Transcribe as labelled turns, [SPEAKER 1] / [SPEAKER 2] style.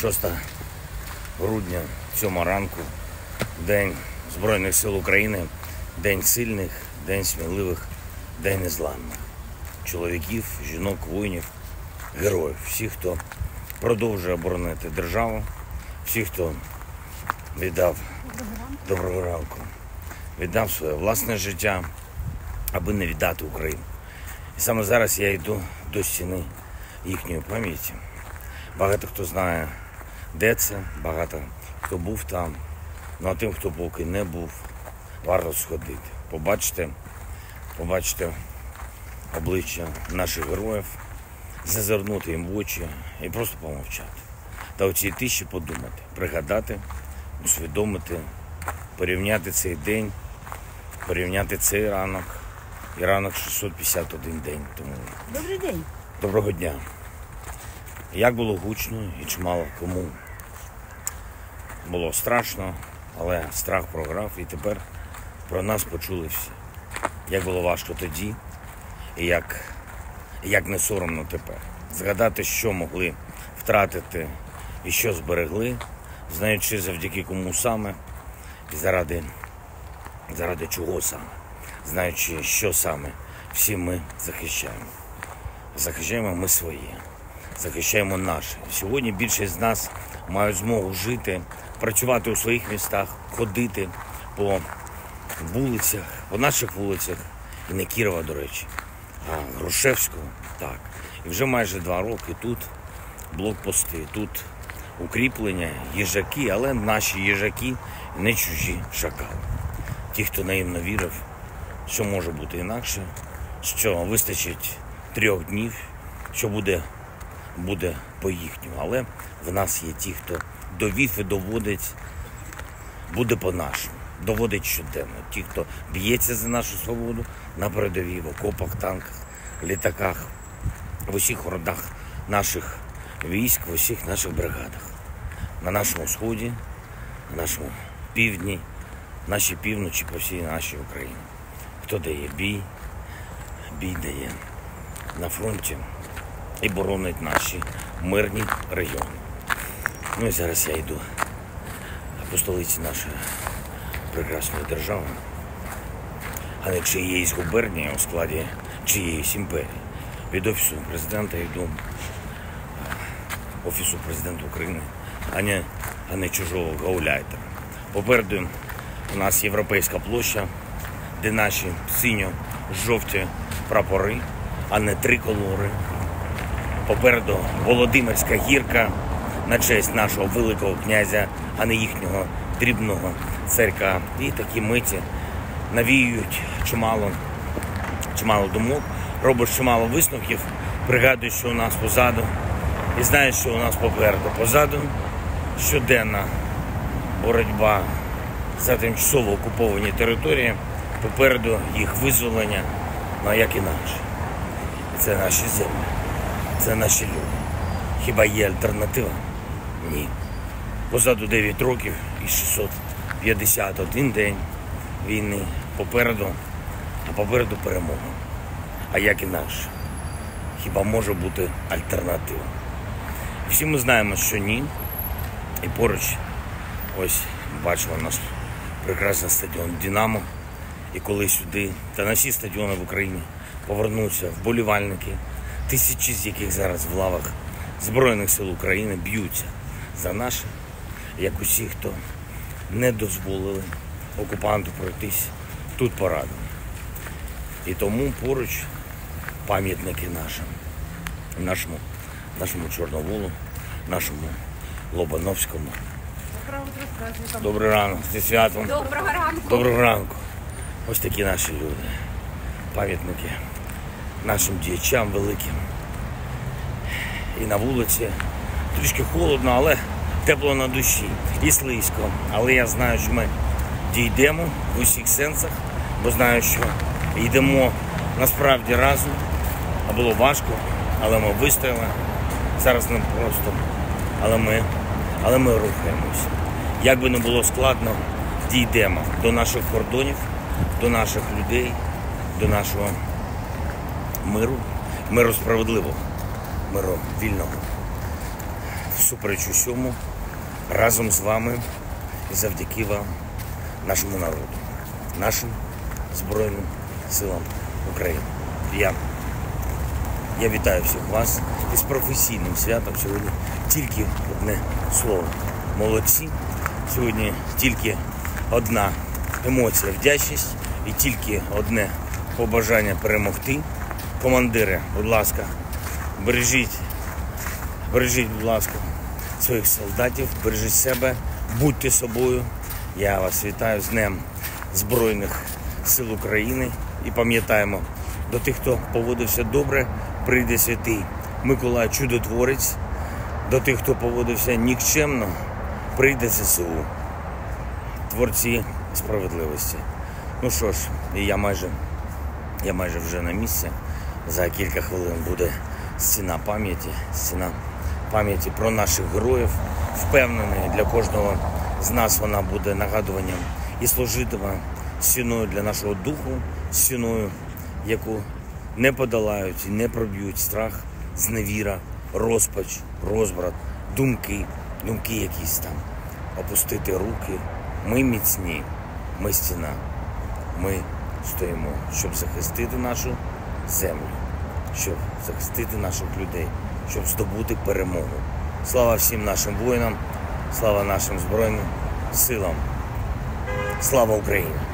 [SPEAKER 1] 6 грудня, 7 ранку, День Збройних сил України, День сильних, День сміливих, День незламних. Чоловіків, жінок, воїнів, героїв. Всіх, хто продовжує оборонити державу, всіх, хто віддав доброго ранку, віддав своє власне життя, аби не віддати Україну. І саме зараз я йду до стіни їхньої пам'яті. Багато хто знає, де це, багато хто був там. Ну а тим, хто поки не був, варто сходити. Побачити обличчя наших героїв, зазирнути їм в очі і просто помовчати. Та у цій тиші подумати, пригадати, усвідомити, порівняти цей день, порівняти цей ранок і ранок 651 день тому.
[SPEAKER 2] Добрий день.
[SPEAKER 1] Доброго дня. Як було гучно і чимало кому було страшно, але страх програв і тепер про нас почули всі. Як було важко тоді і як не соромно тепер. Згадати, що могли втратити і що зберегли, знаючи завдяки кому саме і заради чого саме, знаючи, що саме всі ми захищаємо. Захищаємо ми своє, захищаємо наше. Сьогодні більшість з нас мають змогу жити, працювати у своїх містах, ходити по вулицях, по наших вулицях, і не Кірова, до речі, а Грушевського, так. І вже майже 2 роки тут блокпости, тут укріплення, їжаки, але наші їжаки не чужі шакали. Ті, хто наївно вірив, що може бути інакше, що вистачить 3 днів, що буде по-їхньому. Але в нас є ті, хто довів і доводить, буде по-нашому. Доводить щоденно. Ті, хто б'ється за нашу свободу на передовій, в окопах, танках, літаках, в усіх родах наших військ, в усіх наших бригадах. На нашому сході, на нашому півдні, нашій півночі, по всій нашій Україні. Хто дає бій дає на фронті і боронить наші мирні райони. Ну і зараз я йду по столиці нашої прекрасної держави, а не чиєїсь губернії у складі чиєїсь імперії. Від Офісу Президента йду, Офісу Президента України, а не чужого гауляйтера. Попереду у нас Європейська площа, де наші синьо-жовті прапори, а не триколори. Попереду Володимирська гірка на честь нашого великого князя, а не їхнього дрібного царька. І такі миті навіюють чимало думок, робиш чимало висновків, пригадуєш, що у нас позаду, і знаєш, що у нас попереду. Позаду щоденна боротьба за тимчасово окуповані території, попереду їх визволення, ну а як інакше. Це наші землі, це наші люди. Хіба є альтернатива? Ні. Позаду 9 років і 651 день війни. Попереду перемога. А як інакше? Хіба може бути альтернатива? Всі ми знаємо, що ні. І поруч, ось, бачимо наш прекрасний стадіон «Динамо». І коли сюди, та на всі стадіони в Україні повернуться вболівальники, тисячі з яких зараз в лавах Збройних сил України б'ються за наше, як усі, хто не дозволили окупанту пройтись тут парадом. І тому поруч пам'ятники нашому Чорноволу, нашому Лобановському. Добрий ранок, зі святом.
[SPEAKER 2] Доброго ранку.
[SPEAKER 1] Доброго ранку. Ось такі наші люди. Пам'ятники нашим діячам великим. І на вулиці трішки холодно, але тепло на душі. І слизько. Але я знаю, що ми дійдемо в усіх сенсах, бо знаю, що йдемо насправді разом. А було важко, але ми вистояли. Зараз не просто, але ми рухаємося. Як би не було складно, дійдемо до наших кордонів, до наших людей, до нашого миру справедливого, миру вільного. всупереч усьому, разом з вами і завдяки вам, нашому народу, нашим Збройним силам України. Я вітаю всіх вас із професійним святом. Сьогодні тільки одне слово. Молодці. Сьогодні тільки одна емоція – вдячність і тільки одне побажання перемогти. Командири, будь ласка, бережіть, будь ласка, своїх солдатів, бережіть себе, будьте собою. Я вас вітаю з Днем Збройних сил України і пам'ятаємо, до тих, хто поводився добре, прийде святий Миколай Чудотворець, до тих, хто поводився нікчемно, прийде ЗСУ, творці справедливості. Ну що ж, я майже вже на місці. За кілька хвилин буде стіна пам'яті про наших героїв. Впевнений, для кожного з нас вона буде нагадуванням і служитиме стіною для нашого духу, стіною, яку не подолають і не проб'ють страх, зневіра, розпач, розбрат, думки якісь там. Опустити руки. Ми міцні, ми стіна. Ми стоїмо, щоб захистити нашу землю, щоб захистити наших людей, щоб здобути перемогу. Слава всім нашим воїнам, слава нашим Збройним силам. Слава Україні!